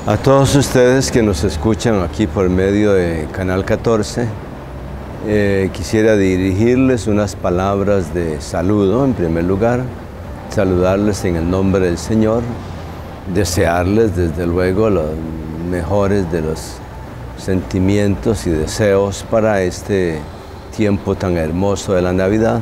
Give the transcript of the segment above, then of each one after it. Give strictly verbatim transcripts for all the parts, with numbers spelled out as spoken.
A todos ustedes que nos escuchan aquí por medio de Canal catorce, eh, quisiera dirigirles unas palabras de saludo en primer lugar, saludarles en el nombre del Señor, desearles desde luego los mejores de los sentimientos y deseos para este tiempo tan hermoso de la Navidad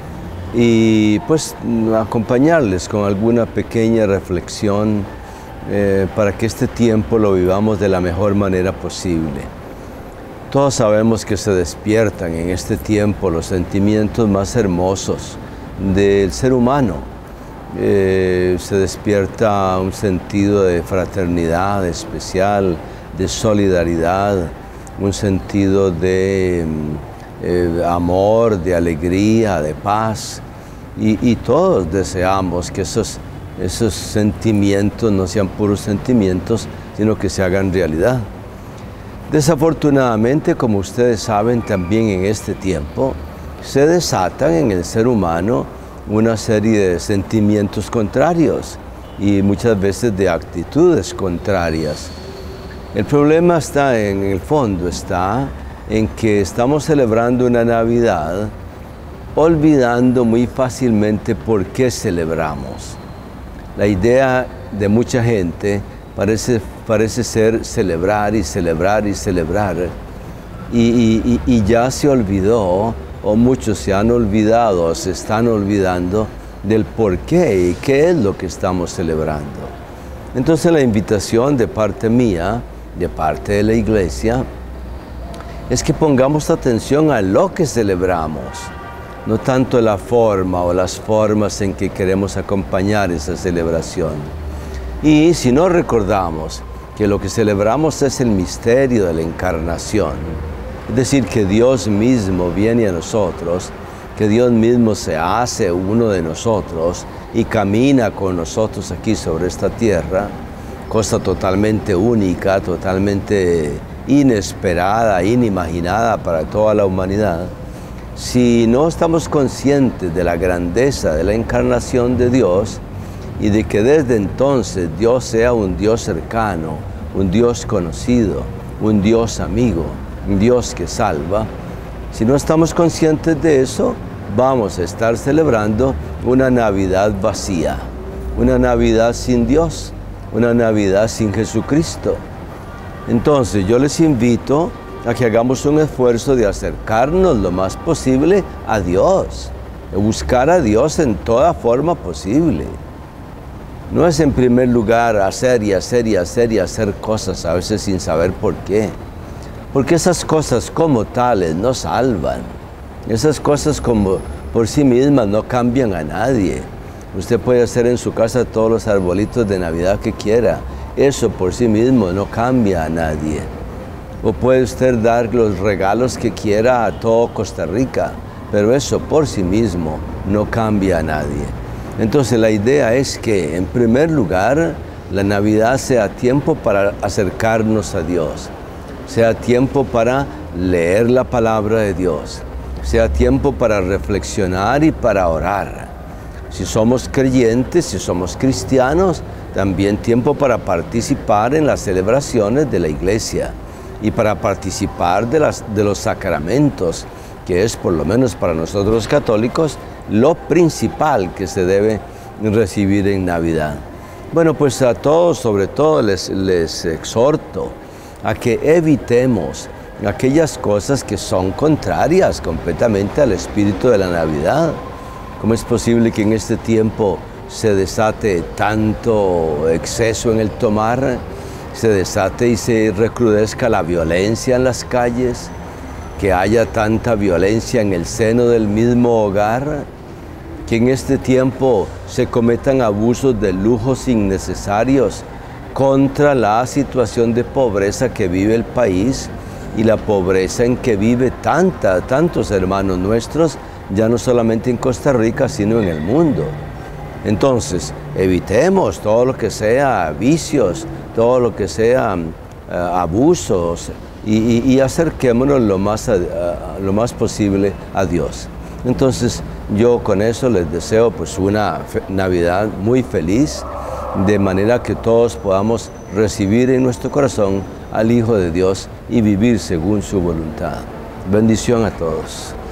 y pues acompañarles con alguna pequeña reflexión Eh, para que este tiempo lo vivamos de la mejor manera posible. Todos sabemos que se despiertan en este tiempo los sentimientos más hermosos del ser humano. Eh, se despierta un sentido de fraternidad especial, de solidaridad, un sentido de eh, amor, de alegría, de paz. Y, y todos deseamos que esos esos sentimientos no sean puros sentimientos, sino que se hagan realidad. Desafortunadamente, como ustedes saben, también en este tiempo se desatan en el ser humano una serie de sentimientos contrarios y muchas veces de actitudes contrarias. El problema está en el fondo, está en que estamos celebrando una Navidad olvidando muy fácilmente por qué celebramos. La idea de mucha gente parece, parece ser celebrar y celebrar y celebrar y, y, y ya se olvidó, o muchos se han olvidado, o se están olvidando del por qué y qué es lo que estamos celebrando. Entonces la invitación de parte mía, de parte de la iglesia, es que pongamos atención a lo que celebramos. No tanto la forma o las formas en que queremos acompañar esa celebración. Y si no recordamos que lo que celebramos es el misterio de la encarnación, es decir, que Dios mismo viene a nosotros, que Dios mismo se hace uno de nosotros y camina con nosotros aquí sobre esta tierra, cosa totalmente única, totalmente inesperada, inimaginada para toda la humanidad. Si no estamos conscientes de la grandeza de la encarnación de Dios y de que desde entonces Dios sea un Dios cercano, un Dios conocido, un Dios amigo, un Dios que salva, si no estamos conscientes de eso, vamos a estar celebrando una Navidad vacía, una Navidad sin Dios, una Navidad sin Jesucristo. Entonces yo les invito a que hagamos un esfuerzo de acercarnos lo más posible a Dios, de buscar a Dios en toda forma posible. No es en primer lugar hacer y hacer y hacer y hacer cosas a veces sin saber por qué, porque esas cosas como tales no salvan, esas cosas como por sí mismas no cambian a nadie. Usted puede hacer en su casa todos los arbolitos de Navidad que quiera, eso por sí mismo no cambia a nadie. O puede usted dar los regalos que quiera a todo Costa Rica, pero eso por sí mismo no cambia a nadie. Entonces la idea es que, en primer lugar, la Navidad sea tiempo para acercarnos a Dios, sea tiempo para leer la palabra de Dios, sea tiempo para reflexionar y para orar. Si somos creyentes, si somos cristianos, también tiempo para participar en las celebraciones de la iglesia y para participar de, las, de los sacramentos, que es, por lo menos para nosotros los católicos, lo principal que se debe recibir en Navidad. Bueno, pues a todos, sobre todo, les, les exhorto a que evitemos aquellas cosas que son contrarias completamente al espíritu de la Navidad. ¿Cómo es posible que en este tiempo se desate tanto exceso en el tomar, se desate y se recrudezca la violencia en las calles, que haya tanta violencia en el seno del mismo hogar, que en este tiempo se cometan abusos de lujos innecesarios contra la situación de pobreza que vive el país y la pobreza en que vive tanta, tantos hermanos nuestros, ya no solamente en Costa Rica, sino en el mundo. Entonces, evitemos todo lo que sea vicios, todo lo que sea uh, abusos y, y, y acerquémonos lo más, a, a, lo más posible a Dios. Entonces, yo con eso les deseo pues una Navidad muy feliz, de manera que todos podamos recibir en nuestro corazón al Hijo de Dios y vivir según su voluntad. Bendición a todos.